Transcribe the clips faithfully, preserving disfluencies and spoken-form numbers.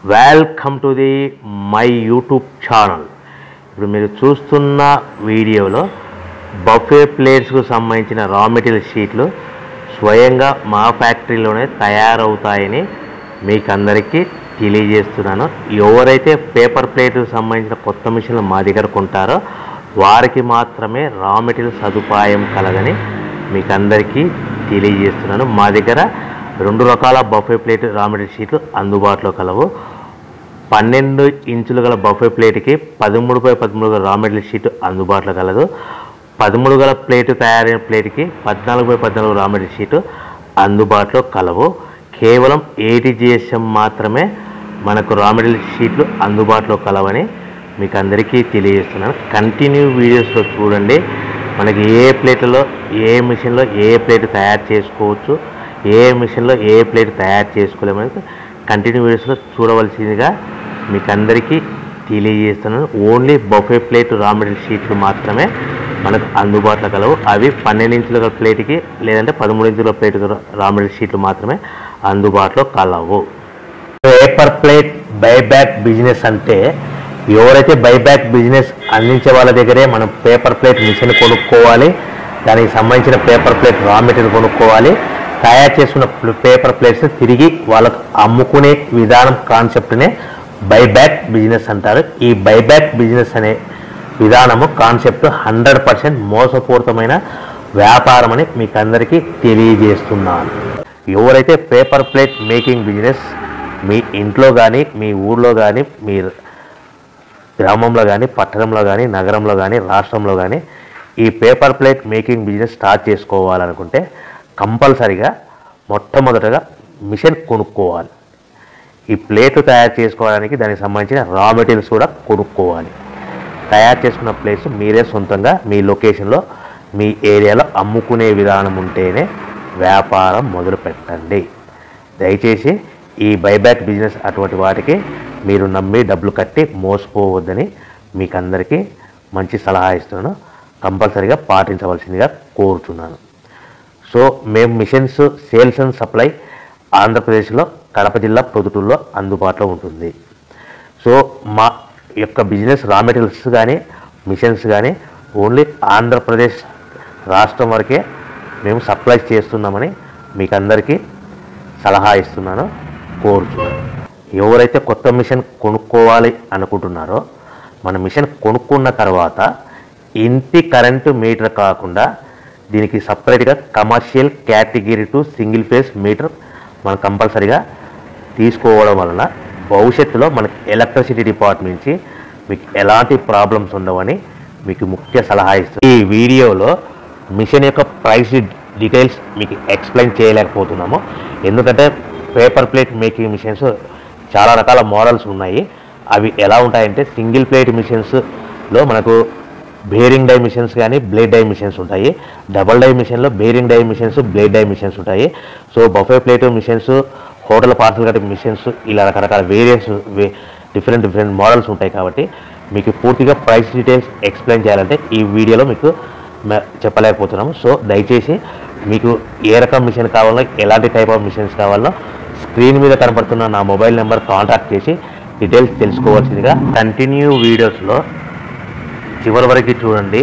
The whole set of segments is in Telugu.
Welcome to the my YouTube channel. ఇప్పుడు మీరు చూస్తున్న వీడియోలో బఫే ప్లేట్స్కు సంబంధించిన రా మెటీరియల్ షీట్లు స్వయంగా మా ఫ్యాక్టరీలోనే తయారవుతాయని మీకు అందరికీ తెలియజేస్తున్నాను. ఎవరైతే పేపర్ ప్లేట్కు సంబంధించిన కొత్త మిషన్లు మా దగ్గర కొంటారో వారికి మాత్రమే రా మెటీరియల్ సదుపాయం కలదని మీకు అందరికీ తెలియజేస్తున్నాను. మా దగ్గర రెండు రకాల బఫే ప్లేట్ రా మెటీరియల్ షీట్లు అందుబాటులో కలవు. పన్నెండు ఇంచులు గల బఫే ప్లేట్కి పదమూడు బై పదమూడు గల రా మెటీరియల్ షీట్ అందుబాటులో కలదు. పదమూడు గల ప్లేట్ తయారైన ప్లేట్కి పద్నాలుగు బై పద్నాలుగు రా మెటీరియల్ షీట్ అందుబాటులో కలవు. కేవలం ఎయిటీ జిఎస్ఎం మాత్రమే మనకు రా మెటీరియల్ షీట్లు అందుబాటులో కలవని మీకు అందరికీ తెలియజేస్తున్నాను. కంటిన్యూ వీడియోస్లో చూడండి. మనకి ఏ ప్లేట్లలో ఏ మిషన్లో ఏ ప్లేట్ తయారు చేసుకోవచ్చు, ఏ మిషన్లో ఏ ప్లేట్ తయారు చేసుకోలేమని కంటిన్యూ వీడియోస్లో చూడవలసిందిగా మీకు అందరికీ తెలియజేస్తున్నాను. Only buffet plate raw material షీట్లు మాత్రమే మనకు అందుబాటులో కలవు. అవి పన్నెండు ఇంచుల ప్లేట్కి లేదంటే పదమూడు ఇంచుల ప్లేట్ రా మెటీరియల్ షీట్లు మాత్రమే అందుబాటులో కలవు. పేపర్ ప్లేట్ బైబ్యాక్ బిజినెస్ అంటే ఎవరైతే బైబ్యాక్ బిజినెస్ అందించే వాళ్ళ దగ్గరే మనం పేపర్ ప్లేట్ మిషన్ కొనుక్కోవాలి, దానికి సంబంధించిన పేపర్ ప్లేట్ రా మెటీరియల్ కొనుక్కోవాలి, తయారు చేసుకున్న పేపర్ ప్లేట్స్ తిరిగి వాళ్ళకు అమ్ముకునే విధానం కాన్సెప్ట్నే బైబ్యాక్ బిజినెస్ అంటారు. ఈ బైబ్యాక్ బిజినెస్ అనే విధానము కాన్సెప్ట్ హండ్రెడ్ పర్సెంట్ మోసపూరితమైన వ్యాపారం అని మీకు అందరికీ తెలియజేస్తున్నాను. ఎవరైతే పేపర్ ప్లేట్ మేకింగ్ బిజినెస్ మీ ఇంట్లో కానీ మీ ఊళ్ళో కానీ మీ గ్రామంలో కానీ పట్టణంలో కానీ నగరంలో కానీ రాష్ట్రంలో కానీ ఈ paper plate making business start చేసుకోవాలనుకుంటే కంపల్సరిగా మొట్టమొదటగా మిషన్ కొనుక్కోవాలి. ఈ ప్లేట్లు తయారు చేసుకోవడానికి దానికి సంబంధించిన రా మెటీరియల్స్ కూడా కొనుక్కోవాలి. తయారు చేసుకున్న ప్లేట్స్ మీరే సొంతంగా మీ లొకేషన్లో మీ ఏరియాలో అమ్ముకునే విధానం ఉంటేనే వ్యాపారం మొదలు పెట్టండి. దయచేసి ఈ బైబ్యాక్ బిజినెస్ అటువంటి వాటికి మీరు నమ్మి డబ్బులు కట్టి మోసపోవద్దని మీకు అందరికీ మంచి సలహా ఇస్తున్నాను. కంపల్సరీగా పాటించవలసిందిగా కోరుతున్నాను. సో మేము మిషన్స్ సేల్స్ అండ్ సప్లై ఆంధ్రప్రదేశ్లో కడప జిల్లా ప్రొద్దుటూరులో అందుబాటులో ఉంటుంది. సో మా యొక్క బిజినెస్ రా మెటీరియల్స్ కానీ మిషన్స్ కానీ ఓన్లీ ఆంధ్రప్రదేశ్ రాష్ట్రం వరకే మేము సప్లై చేస్తున్నామని మీకు అందరికీ సలహా ఇస్తున్నాను, కోరుతున్నాను. ఎవరైతే కొత్త మిషన్ కొనుక్కోవాలి అనుకుంటున్నారో మన మిషన్ కొనుక్కున్న తర్వాత ఇంటి కరెంటు మీటర్ కాకుండా దీనికి సపరేట్గా commercial category two single phase meter మనం కంపల్సరీగా తీసుకోవడం వలన భవిష్యత్తులో మనకి ఎలక్ట్రిసిటీ డిపార్ట్మెంట్ నుంచి మీకు ఎలాంటి ప్రాబ్లమ్స్ ఉండవని మీకు ముఖ్య సలహా ఇస్తుంది. ఈ వీడియోలో మిషన్ యొక్క ప్రైస్ డీటెయిల్స్ మీకు ఎక్స్ప్లెయిన్ చేయలేకపోతున్నాము. ఎందుకంటే పేపర్ ప్లేట్ మేకింగ్ మిషన్స్ చాలా రకాల మోడల్స్ ఉన్నాయి. అవి ఎలా ఉంటాయంటే సింగిల్ ప్లేట్ మిషన్స్లో మనకు బేరింగ్ డై మిషన్స్ కానీ బ్లేడ్ డై మిషన్స్ ఉంటాయి. డబల్ డై మిషన్లో bearing die machines blade die machines ఉంటాయి. So buffet plate machines, hotel parcel కట్టే మిషన్స్, ఇలా రకరకాల వేరియంట్స్ డిఫరెంట్ డిఫరెంట్ మోడల్స్ ఉంటాయి. కాబట్టి మీకు పూర్తిగా ప్రైస్ డీటెయిల్స్ ఎక్స్ప్లెయిన్ చేయాలంటే ఈ వీడియోలో మీకు చెప్పలేకపోతున్నాము. సో దయచేసి మీకు ఏ రకం మిషన్ కావాలో ఎలాంటి టైప్ ఆఫ్ మిషన్స్ కావాలో స్క్రీన్ మీద కనపడుతున్న నా మొబైల్ నెంబర్ కాంటాక్ట్ చేసి డీటెయిల్స్ తెలుసుకోవాల్సిందిగా. కంటిన్యూ వీడియోస్లో చివరి వరకు చూడండి.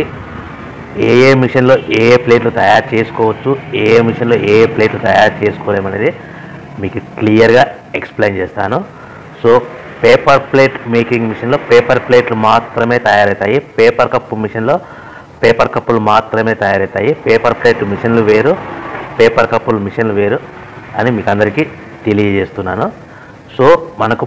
ఏ ఏ మిషన్లో ఏ ఏ ప్లేట్లు తయారు చేసుకోవచ్చు, ఏ ఏ మిషన్లో ఏ ఏ ప్లేట్లు తయారు చేసుకోలేమనేది మీకు క్లియర్గా ఎక్స్ప్లెయిన్ చేస్తాను. సో పేపర్ ప్లేట్ మేకింగ్ మిషన్లో పేపర్ ప్లేట్లు మాత్రమే తయారవుతాయి. పేపర్ కప్పు మిషన్లో పేపర్ కప్పులు మాత్రమే తయారవుతాయి. పేపర్ ప్లేట్ మిషన్లు వేరు, పేపర్ కప్పులు మిషన్లు వేరు అని మీకు అందరికీ తెలియజేస్తున్నాను. సో మనకు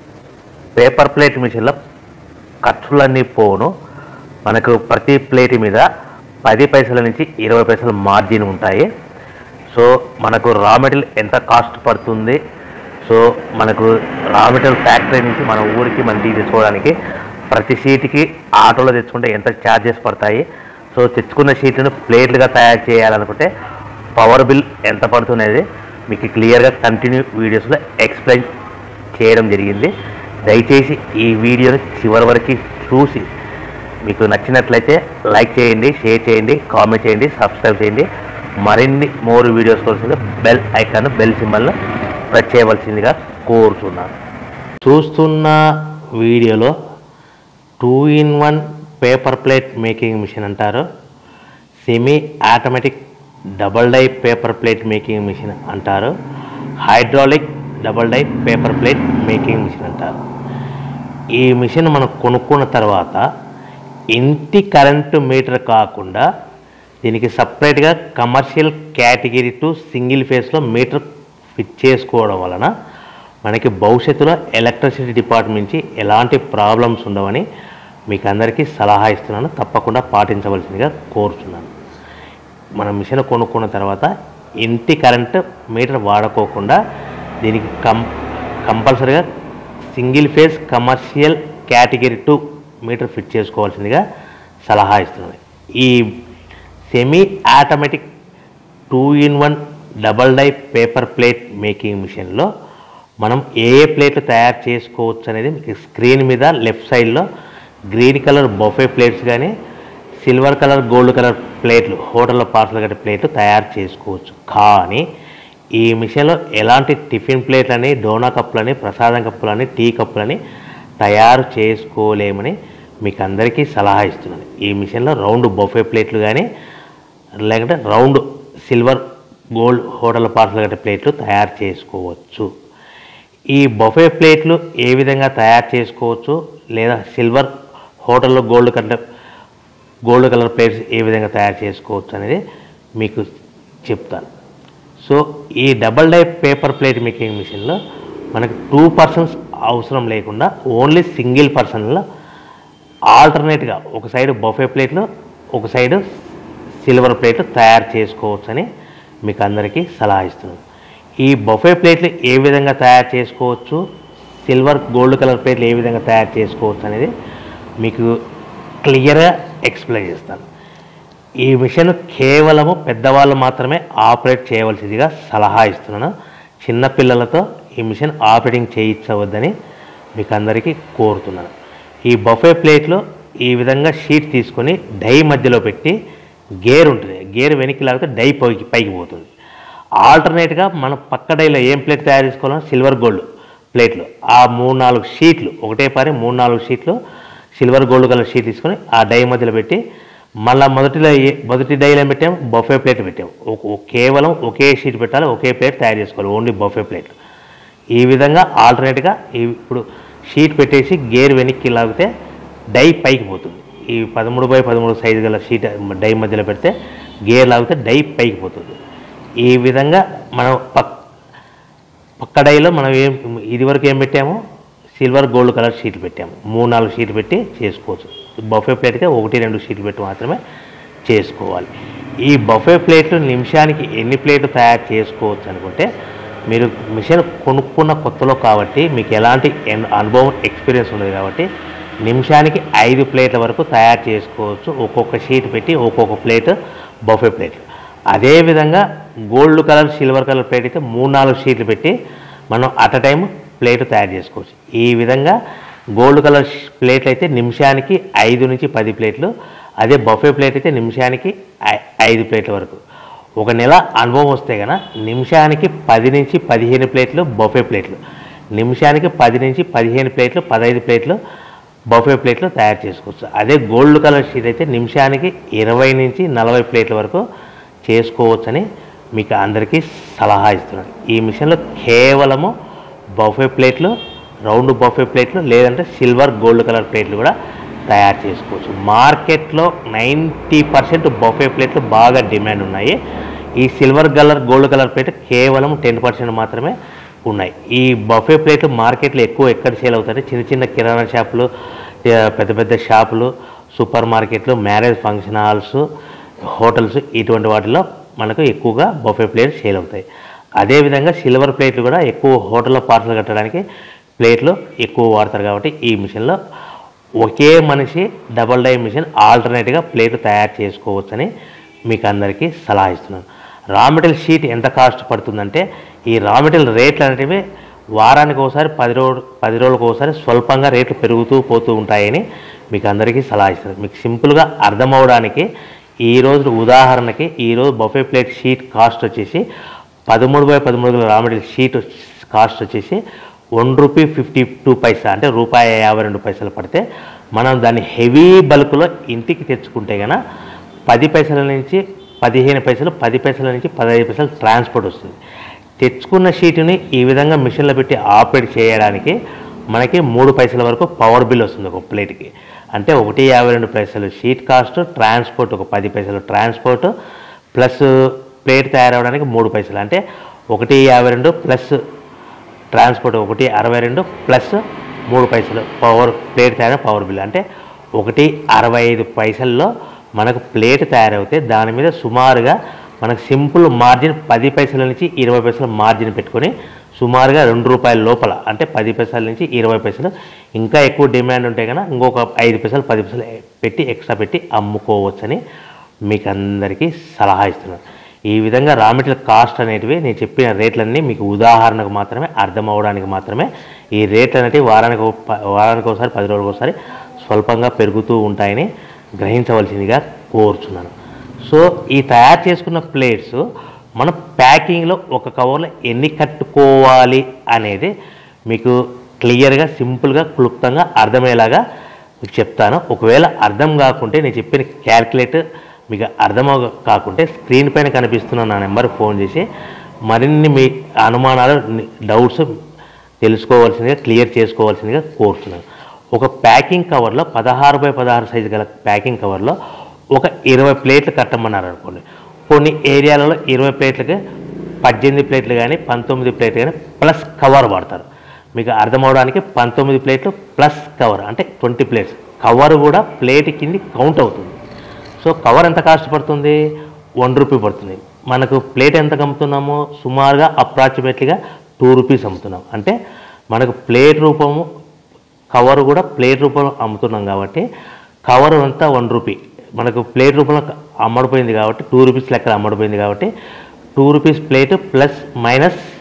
పేపర్ ప్లేట్ మిషన్లో ఖర్చులన్నీ పోను. మనకు ప్రతి ప్లేట్ మీద పది పైసల నుంచి ఇరవై పైసల మార్జిన్ ఉంటాయి. సో మనకు రా మెటీరియల్ ఎంత కాస్ట్ పడుతుంది, సో మనకు రా మెటీరియల్ ఫ్యాక్టరీ నుంచి మన ఊరికి మన తెచ్చుకోవడానికి ప్రతి షీట్కి ఆటోలో తెచ్చుకుంటే ఎంత ఛార్జెస్ పడతాయి, సో తెచ్చుకున్న షీట్లను ప్లేట్లుగా తయారు చేయాలనుకుంటే పవర్ బిల్ ఎంత పడుతున్నది మీకు క్లియర్గా కంటిన్యూ వీడియోస్లో ఎక్స్ప్లెయిన్ చేయడం జరిగింది. దయచేసి ఈ వీడియోని చివరి వరకు చూసి మీకు నచ్చినట్లయితే లైక్ చేయండి, షేర్ చేయండి, కామెంట్ చేయండి, సబ్స్క్రైబ్ చేయండి. మరిన్ని మోర్ వీడియోస్ కోసం బెల్ ఐకాన్ బెల్ సింబల్ను ప్రెస్ చేయవలసిందిగా కోరుతున్నాను. చూస్తున్న వీడియోలో two in one paper plate making machine అంటారు, semi automatic double die paper plate making machine అంటారు, hydraulic double die paper plate making machine అంటారు. ఈ మిషన్ మనం కొనుక్కున్న తర్వాత ఇంటి కరెంటు మీటర్ కాకుండా దీనికి సపరేట్గా కమర్షియల్ కేటగిరీ టు సింగిల్ ఫేస్లో మీటర్ ఫిట్ చేసుకోవడం వలన మనకి భవిష్యత్తులో ఎలక్ట్రిసిటీ డిపార్ట్మెంట్ నుంచి ఎలాంటి ప్రాబ్లమ్స్ ఉండవని మీకు అందరికీ సలహా ఇస్తున్నాను. తప్పకుండా పాటించవలసిందిగా కోరుతున్నాను. మన మిషన్ కొనుక్కున్న తర్వాత ఇంటి కరెంటు మీటర్ వాడుకోకుండా దీనికి కం కంపల్సరీగా single phase commercial category two meter fit చేసుకోవాల్సిందిగా సలహా ఇస్తున్నాను. ఈ semi automatic two in one double die paper plate making మిషన్లో మనం ఏ ఏ ప్లేట్లు తయారు చేసుకోవచ్చు అనేది మీకు స్క్రీన్ మీద లెఫ్ట్ సైడ్లో గ్రీన్ కలర్ బఫే ప్లేట్స్ కానీ సిల్వర్ కలర్ గోల్డ్ కలర్ ప్లేట్లు హోటల్లో పార్సల్ కట్టే ప్లేట్లు తయారు చేసుకోవచ్చు. కానీ ఈ మిషన్లో ఎలాంటి టిఫిన్ ప్లేట్లని, డోనా కప్పులని, ప్రసాదం కప్పులని, టీ కప్పులని తయారు చేసుకోలేమని మీకు అందరికీ సలహా ఇస్తున్నాను. ఈ మిషన్లో రౌండ్ బఫే ప్లేట్లు కానీ లేకుంటే round silver gold hotel parcel కట్టే ప్లేట్లు తయారు చేసుకోవచ్చు. ఈ బఫే ప్లేట్లు ఏ విధంగా తయారు చేసుకోవచ్చు లేదా సిల్వర్ హోటల్లో gold colour gold colour plates ఏ విధంగా తయారు చేసుకోవచ్చు అనేది మీకు చెప్తాను. సో ఈ double die paper plate making మిషన్లో మనకు టూ పర్సన్స్ అవసరం లేకుండా ఓన్లీ సింగిల్ పర్సన్లో ఆల్టర్నేట్గా ఒక సైడ్ బఫే ప్లేట్లు ఒక సైడు సిల్వర్ ప్లేట్లు తయారు చేసుకోవచ్చు అని మీకు అందరికీ సలహా ఇస్తున్నాను. ఈ బఫే ప్లేట్లు ఏ విధంగా తయారు చేసుకోవచ్చు, సిల్వర్ గోల్డ్ కలర్ ప్లేట్లు ఏ విధంగా తయారు చేసుకోవచ్చు అనేది మీకు క్లియర్గా ఎక్స్ప్లెయిన్ చేస్తాను. ఈ మిషన్ కేవలము పెద్దవాళ్ళు మాత్రమే ఆపరేట్ చేయవలసిందిగా సలహా ఇస్తున్నాను. చిన్నపిల్లలతో ఈ మిషన్ ఆపరేటింగ్ చేయించవద్దని మీకు అందరికీ కోరుతున్నాను. ఈ బఫే ప్లేట్లో ఈ విధంగా షీట్ తీసుకొని డై మధ్యలో పెట్టి గేర్ ఉంటుంది, గేర్ వెనక్కి లాగితే డై పైకి పైకి పోతుంది. ఆల్టర్నేట్గా మనం పక్క డైలో ఏం ప్లేట్ తయారు చేసుకోవాలో సిల్వర్ గోల్డ్ ప్లేట్లు ఆ మూడు నాలుగు షీట్లు ఒకటే పారి మూడు నాలుగు షీట్లు సిల్వర్ గోల్డ్ కలర్ షీట్ తీసుకొని ఆ డై మధ్యలో పెట్టి మళ్ళీ మొదటిలో మొదటి డైలో పెట్టాము బఫే ప్లేట్ పెట్టాము. కేవలం ఒకే షీట్ పెట్టాలి, ఒకే ప్లేట్ తయారు చేసుకోవాలి, ఓన్లీ బఫే ప్లేట్. ఈ విధంగా ఆల్టర్నేట్గా ఇప్పుడు షీట్ పెట్టేసి గేర్ వెనక్కి లాగితే డై పైకి పోతుంది. ఈ పదమూడు బై పదమూడు సైజు గల షీట్ డై మధ్యలో పెడితే గేర్ లాగితే డై పైకి పోతుంది. ఈ విధంగా మనం పక్ పక్క డైలో మనం ఏం ఇదివరకు ఏం పెట్టాము సిల్వర్ గోల్డ్ కలర్ షీట్లు పెట్టాము. మూడు నాలుగు షీట్లు పెట్టి చేసుకోవచ్చు. బఫే ప్లేట్గా ఒకటి రెండు షీట్లు పెట్టి మాత్రమే చేసుకోవాలి. ఈ బఫే ప్లేట్లు నిమిషానికి ఎన్ని ప్లేట్లు తయారు చేసుకోవచ్చు అనుకుంటే మీరు మిషన్ కొనుక్కున్న కొత్తలో కాబట్టి మీకు ఎలాంటి అనుభవం ఎక్స్పీరియన్స్ ఉండదు కాబట్టి నిమిషానికి ఐదు ప్లేట్ల వరకు తయారు చేసుకోవచ్చు. ఒక్కొక్క షీట్ పెట్టి ఒక్కొక్క ప్లేట్ బఫే ప్లేట్లు. అదేవిధంగా gold colour silver colour plate అయితే మూడు నాలుగు షీట్లు పెట్టి మనం అట్ అ టైం ప్లేట్ తయారు చేసుకోవచ్చు. ఈ విధంగా గోల్డ్ కలర్ ప్లేట్లు అయితే నిమిషానికి ఐదు నుంచి పది ప్లేట్లు, అదే బఫే ప్లేట్ అయితే నిమిషానికి ఐదు ప్లేట్ల వరకు. ఒక నెల అనుభవం వస్తే కనుక నిమిషానికి పది నుంచి పదిహేను ప్లేట్లు బఫే ప్లేట్లు, నిమిషానికి పది నుంచి పదిహేను ప్లేట్లు పదహైదు ప్లేట్లు బఫే ప్లేట్లు తయారు చేసుకోవచ్చు. అదే గోల్డ్ కలర్ షీట్ అయితే నిమిషానికి ఇరవై నుంచి నలభై ప్లేట్ల వరకు చేసుకోవచ్చని మీకు అందరికీ సలహా ఇస్తున్నాను. ఈ మిషన్లో కేవలము బఫే ప్లేట్లు, రౌండ్ బఫే ప్లేట్లు లేదంటే సిల్వర్ గోల్డ్ కలర్ ప్లేట్లు కూడా తయారు చేసుకోవచ్చు. మార్కెట్లో నైంటీ పర్సెంట్ బఫే ప్లేట్లు బాగా డిమాండ్ ఉన్నాయి. ఈ silver colour gold colour plate కేవలం టెన్ పర్సెంట్ మాత్రమే ఉన్నాయి. ఈ బఫే ప్లేట్లు మార్కెట్లో ఎక్కువ ఎక్కడ సేల్ అవుతాయి? చిన్న చిన్న కిరాణా షాపులు, పెద్ద పెద్ద షాపులు, సూపర్ మార్కెట్లు, మ్యారేజ్ ఫంక్షన్ హాల్స్, హోటల్స్ ఇటువంటి వాటిలో మనకు ఎక్కువగా బఫే ప్లేట్లు సేల్ అవుతాయి. అదేవిధంగా సిల్వర్ ప్లేట్లు కూడా ఎక్కువ హోటల్లో పార్సల్ కట్టడానికి ప్లేట్లు ఎక్కువ వాడతారు కాబట్టి ఈ మిషన్లో ఒకే మనిషి డబల్ డై మిషన్ ఆల్టర్నేట్గా ప్లేట్ తయారు చేసుకోవచ్చని మీకు అందరికీ సలహా ఇస్తున్నాను. రా మెటీరియల్ షీట్ ఎంత కాస్ట్ పడుతుందంటే ఈ రా మెటీరియల్ రేట్లు అనేటివి వారానికి ఒకసారి పది రోజు పది రోజులకు ఒకసారి స్వల్పంగా రేట్లు పెరుగుతూ పోతూ ఉంటాయని మీకు అందరికీ సలహా ఇస్తున్నాను. మీకు సింపుల్గా అర్థమవడానికి ఈరోజు ఉదాహరణకి ఈరోజు బఫే ప్లేట్ షీట్ కాస్ట్ వచ్చేసి పదమూడు బై పదమూడు రా మెటీరియల్ షీట్ కాస్ట్ వచ్చేసి one rupee fifty two paisa అంటే రూపాయి యాభై రెండు పైసలు పడితే మనం దాన్ని హెవీ బల్క్లో ఇంటికి తెచ్చుకుంటే కనుక పది పైసల నుంచి పదిహేను పైసలు పది పైసల నుంచి పదహైదు పైసలు ట్రాన్స్పోర్ట్ వస్తుంది. తెచ్చుకున్న షీటుని ఈ విధంగా మిషన్లో పెట్టి ఆపరేట్ చేయడానికి మనకి మూడు పైసల వరకు పవర్ బిల్ వస్తుంది ఒక ప్లేట్కి. అంటే ఒకటి యాభై రెండు పైసలు షీట్ కాస్ట్, ట్రాన్స్పోర్ట్ ఒక పది పైసలు ట్రాన్స్పోర్ట్ ప్లస్ ప్లేట్ తయారవడానికి మూడు పైసలు అంటే ఒకటి యాభై రెండు ప్లస్ ట్రాన్స్పోర్ట్ ఒకటి అరవై రెండు ప్లస్ మూడు పైసలు పవర్ ప్లేట్ తయారు పవర్ బిల్ అంటే ఒకటి అరవై ఐదు పైసల్లో మనకు ప్లేట్ తయారవుతే దాని మీద సుమారుగా మనకు సింపుల్ మార్జిన్ పది పైసల నుంచి ఇరవై పైసల మార్జిన్ పెట్టుకొని సుమారుగా రెండు రూపాయల లోపల అంటే పది పైసల నుంచి ఇరవై పైసలు, ఇంకా ఎక్కువ డిమాండ్ ఉంటే కనుక ఇంకొక ఐదు పైసలు పది పైసలు పెట్టి ఎక్స్ట్రా పెట్టి అమ్ముకోవచ్చని మీకు అందరికీ సలహా ఇస్తున్నాను. ఈ విధంగా రా మెటీరియల్ కాస్ట్ అనేటివి నేను చెప్పిన రేట్లన్నీ మీకు ఉదాహరణకు మాత్రమే, అర్థం అవ్వడానికి మాత్రమే. ఈ రేట్లు అనేటివి వారానికి వారానికి ఒకసారి పది రోజులకు ఒకసారి స్వల్పంగా పెరుగుతూ ఉంటాయని గ్రహించవలసిందిగా కోరుచున్నాను. సో ఈ తయారు చేసుకున్న ప్లేట్స్ మన ప్యాకింగ్లో ఒక కవర్లో ఎన్ని కట్టుకోవాలి అనేది మీకు క్లియర్గా సింపుల్గా క్లుప్తంగా అర్థమయ్యేలాగా మీకు చెప్తాను. ఒకవేళ అర్థం కాకుంటే నేను చెప్పిన క్యాల్కులేటర్ మీకు అర్థం కాకుంటే స్క్రీన్ పైన కనిపిస్తున్న నా నెంబర్ ఫోన్ చేసి మరిన్ని మీ అనుమానాలు డౌట్స్ తెలుసుకోవాల్సిందిగా క్లియర్ చేసుకోవాల్సిందిగా కోరుతున్నాను. ఒక ప్యాకింగ్ కవర్లో పదహారు బై పదహారు సైజు గల ప్యాకింగ్ కవర్లో ఒక ఇరవై ప్లేట్లు కట్టమన్నారు అనుకోండి. కొన్ని ఏరియాలలో ఇరవై ప్లేట్లకి పద్దెనిమిది ప్లేట్లు కానీ పంతొమ్మిది ప్లేట్లు కానీ ప్లస్ కవర్ వాడతారు. మీకు అర్థమవడానికి పంతొమ్మిది ప్లేట్లు ప్లస్ కవర్ అంటే ట్వంటీ ప్లేట్స్. కవర్ కూడా ప్లేట్ కింది కౌంట్ అవుతుంది. సో కవర్ ఎంత కాస్ట్ పడుతుంది? వన్ రూపీ పడుతుంది. మనకు ప్లేట్ ఎంత అమ్ముతున్నామో సుమారుగా అప్రాక్సిమేట్లీగా టూ రూపీస్ అమ్ముతున్నాం. అంటే మనకు ప్లేట్ రూపము కవర్ కూడా ప్లేట్ రూపంలో అమ్ముతున్నాం కాబట్టి కవర్ అంతా వన్ రూపీ, మనకు ప్లేట్ రూపంలో అమ్మడిపోయింది కాబట్టి టూ రూపీస్ లెక్కన అమ్మడిపోయింది కాబట్టి two rupees plate plus minus